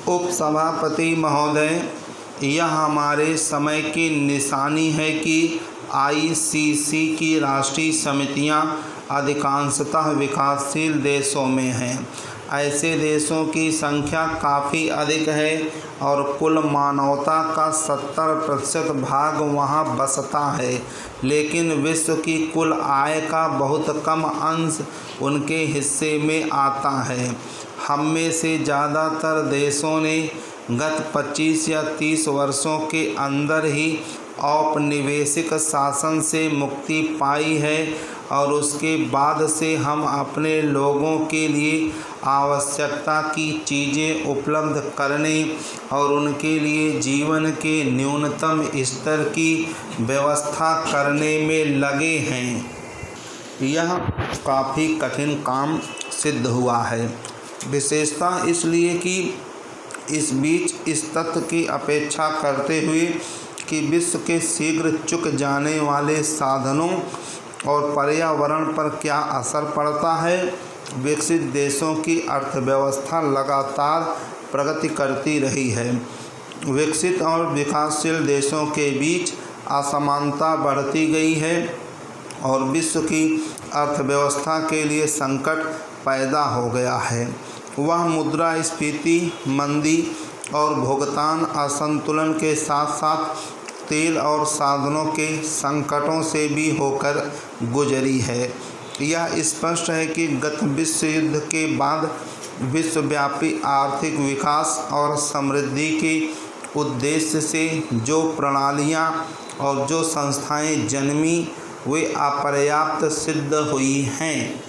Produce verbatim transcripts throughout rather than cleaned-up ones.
उपसभापति महोदय, यह हमारे समय की निशानी है कि आई सी सी की राष्ट्रीय समितियां अधिकांशतः विकासशील देशों में हैं। ऐसे देशों की संख्या काफ़ी अधिक है और कुल मानवता का सत्तर प्रतिशत भाग वहां बसता है, लेकिन विश्व की कुल आय का बहुत कम अंश उनके हिस्से में आता है। हम में से ज़्यादातर देशों ने गत पच्चीस या तीस वर्षों के अंदर ही औपनिवेशिक शासन से मुक्ति पाई है और उसके बाद से हम अपने लोगों के लिए आवश्यकता की चीज़ें उपलब्ध करने और उनके लिए जीवन के न्यूनतम स्तर की व्यवस्था करने में लगे हैं। यह काफ़ी कठिन काम सिद्ध हुआ है, विशेषतः इसलिए कि इस बीच इस तथ्य की अपेक्षा करते हुए कि विश्व के शीघ्र चुक जाने वाले साधनों और पर्यावरण पर क्या असर पड़ता है, विकसित देशों की अर्थव्यवस्था लगातार प्रगति करती रही है। विकसित और विकासशील देशों के बीच असमानता बढ़ती गई है और विश्व की अर्थव्यवस्था के लिए संकट पैदा हो गया है। वह मुद्रास्फीति, मंदी और भुगतान असंतुलन के साथ साथ तेल और साधनों के संकटों से भी होकर गुजरी है। यह स्पष्ट है कि गत विश्व युद्ध के बाद विश्वव्यापी आर्थिक विकास और समृद्धि के उद्देश्य से जो प्रणालियां और जो संस्थाएं जन्मी वे अपर्याप्त सिद्ध हुई हैं।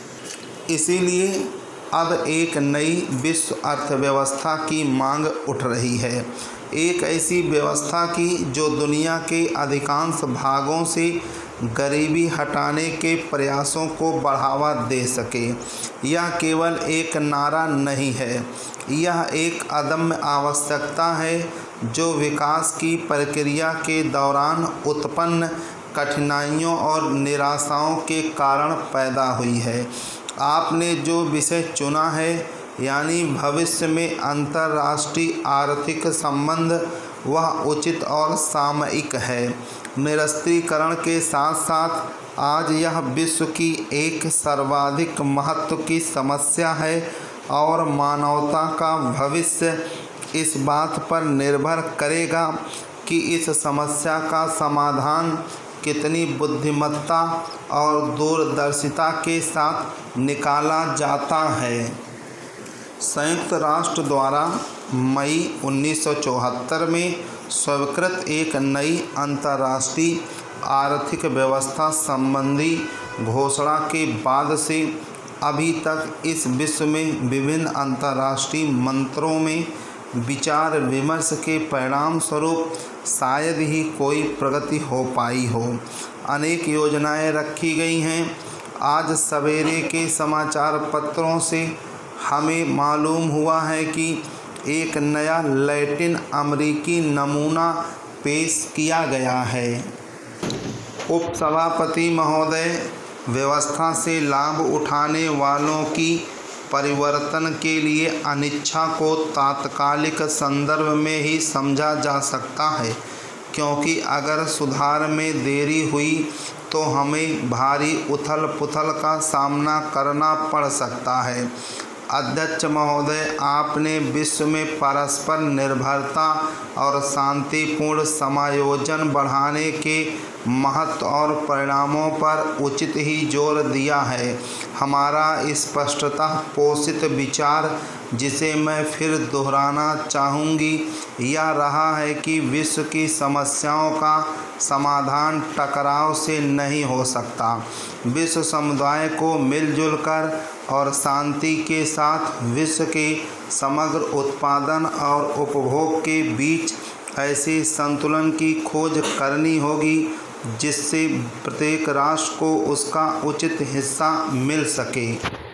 इसीलिए अब एक नई विश्व अर्थव्यवस्था की मांग उठ रही है, एक ऐसी व्यवस्था की जो दुनिया के अधिकांश भागों से गरीबी हटाने के प्रयासों को बढ़ावा दे सके। यह केवल एक नारा नहीं है, यह एक अदम्य आवश्यकता है जो विकास की प्रक्रिया के दौरान उत्पन्न कठिनाइयों और निराशाओं के कारण पैदा हुई है। आपने जो विषय चुना है, यानी भविष्य में अंतर्राष्ट्रीय आर्थिक संबंध, वह उचित और सामयिक है। निरस्त्रीकरण के साथ साथ आज यह विश्व की एक सर्वाधिक महत्व की समस्या है और मानवता का भविष्य इस बात पर निर्भर करेगा कि इस समस्या का समाधान कितनी बुद्धिमत्ता और दूरदर्शिता के साथ निकाला जाता है। संयुक्त राष्ट्र द्वारा मई उन्नीस सौ चौहत्तर में स्वीकृत एक नई अंतर्राष्ट्रीय आर्थिक व्यवस्था संबंधी घोषणा के बाद से अभी तक इस विश्व में विभिन्न अंतर्राष्ट्रीय मंत्रों में विचार विमर्श के परिणाम स्वरूप शायद ही कोई प्रगति हो पाई हो। अनेक योजनाएं रखी गई हैं। आज सवेरे के समाचार पत्रों से हमें मालूम हुआ है कि एक नया लैटिन अमेरिकी नमूना पेश किया गया है। उपसभापति महोदय, व्यवस्था से लाभ उठाने वालों की परिवर्तन के लिए अनिच्छा को तात्कालिक संदर्भ में ही समझा जा सकता है, क्योंकि अगर सुधार में देरी हुई तो हमें भारी उथल पुथल का सामना करना पड़ सकता है। अध्यक्ष महोदय, आपने विश्व में परस्पर निर्भरता और शांतिपूर्ण समायोजन बढ़ाने के महत्व और परिणामों पर उचित ही जोर दिया है। हमारा स्पष्टतः पोषित विचार, जिसे मैं फिर दोहराना चाहूँगी, यह रहा है कि विश्व की समस्याओं का समाधान टकराव से नहीं हो सकता। विश्व समुदाय को मिलजुल कर और शांति के साथ विश्व के समग्र उत्पादन और उपभोग के बीच ऐसे संतुलन की खोज करनी होगी जिससे प्रत्येक राष्ट्र को उसका उचित हिस्सा मिल सके।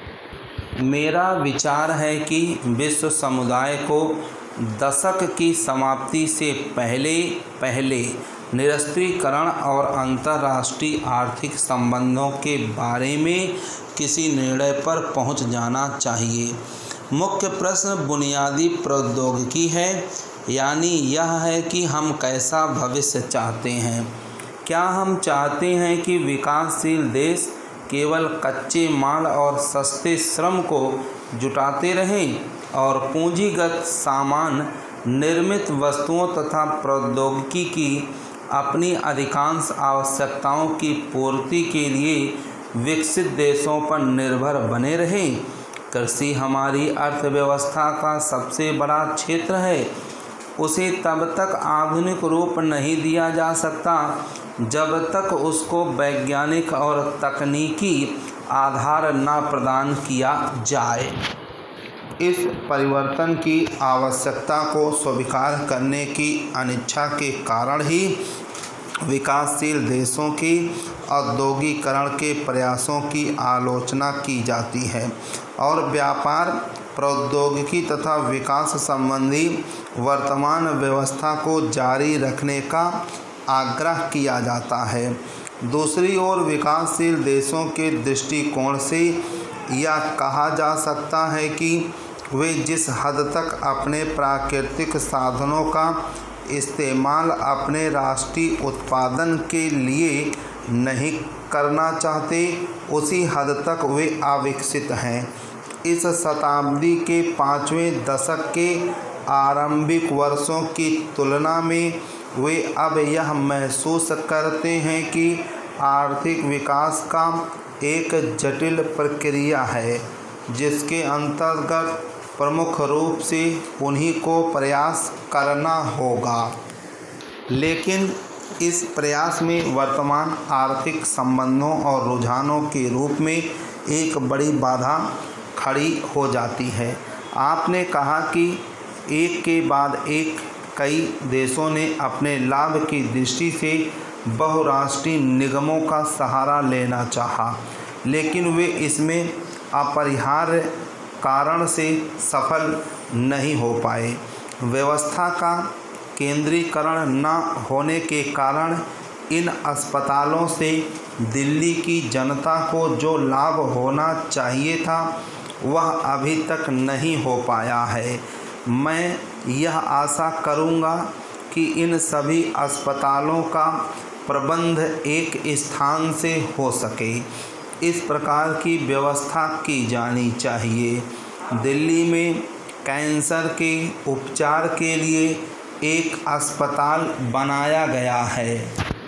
मेरा विचार है कि विश्व समुदाय को दशक की समाप्ति से पहले पहले निरस्त्रीकरण और अंतर्राष्ट्रीय आर्थिक संबंधों के बारे में किसी निर्णय पर पहुंच जाना चाहिए। मुख्य प्रश्न बुनियादी प्रौद्योगिकी है, यानी यह है कि हम कैसा भविष्य चाहते हैं। क्या हम चाहते हैं कि विकासशील देश केवल कच्चे माल और सस्ते श्रम को जुटाते रहें और पूंजीगत सामान निर्मित वस्तुओं तथा प्रौद्योगिकी की अपनी अधिकांश आवश्यकताओं की पूर्ति के लिए विकसित देशों पर निर्भर बने रहें। कृषि हमारी अर्थव्यवस्था का सबसे बड़ा क्षेत्र है। उसे तब तक आधुनिक रूप नहीं दिया जा सकता जब तक उसको वैज्ञानिक और तकनीकी आधार न प्रदान किया जाए। इस परिवर्तन की आवश्यकता को स्वीकार करने की अनिच्छा के कारण ही विकासशील देशों की औद्योगिकरण के प्रयासों की आलोचना की जाती है और व्यापार, प्रौद्योगिकी तथा विकास संबंधी वर्तमान व्यवस्था को जारी रखने का आग्रह किया जाता है। दूसरी ओर विकासशील देशों के दृष्टिकोण से यह कहा जा सकता है कि वे जिस हद तक अपने प्राकृतिक साधनों का इस्तेमाल अपने राष्ट्रीय उत्पादन के लिए नहीं करना चाहते, उसी हद तक वे अविकसित हैं। इस शताब्दी के पाँचवें दशक के आरंभिक वर्षों की तुलना में वे अब यह महसूस करते हैं कि आर्थिक विकास का एक जटिल प्रक्रिया है, जिसके अंतर्गत प्रमुख रूप से उन्हीं को प्रयास करना होगा। लेकिन इस प्रयास में वर्तमान आर्थिक संबंधों और रुझानों के रूप में एक बड़ी बाधा खड़ी हो जाती है। आपने कहा कि एक के बाद एक कई देशों ने अपने लाभ की दृष्टि से बहुराष्ट्रीय निगमों का सहारा लेना चाहा, लेकिन वे इसमें अपरिहार्य कारण से सफल नहीं हो पाए। व्यवस्था का केंद्रीकरण न होने के कारण इन अस्पतालों से दिल्ली की जनता को जो लाभ होना चाहिए था वह अभी तक नहीं हो पाया है। मैं यह आशा करूँगा कि इन सभी अस्पतालों का प्रबंध एक स्थान से हो सके। इस प्रकार की व्यवस्था की जानी चाहिए। दिल्ली में कैंसर के उपचार के लिए एक अस्पताल बनाया गया है।